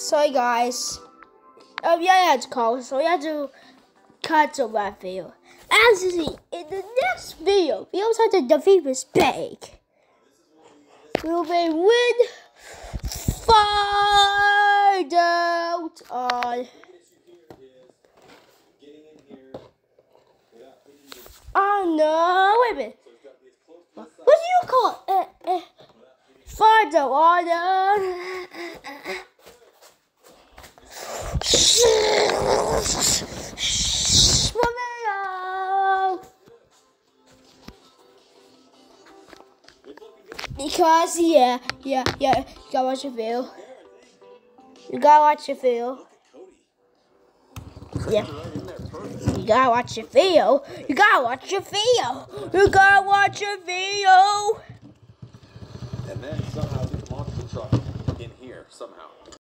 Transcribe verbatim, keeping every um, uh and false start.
Sorry, guys. Um, yeah, yeah, it's called. So we have to cut off that video. As you see, in the next video, we also have to defeat this pig. We'll be with find out on. Oh no! Wait a minute. What do you call it? Uh, uh, find out on. Uh, Because yeah, yeah, yeah, you gotta watch the video. You gotta watch the video. Yeah. You gotta watch the video. You gotta watch the video. You gotta watch the video. And then somehow they launched the truck in here somehow.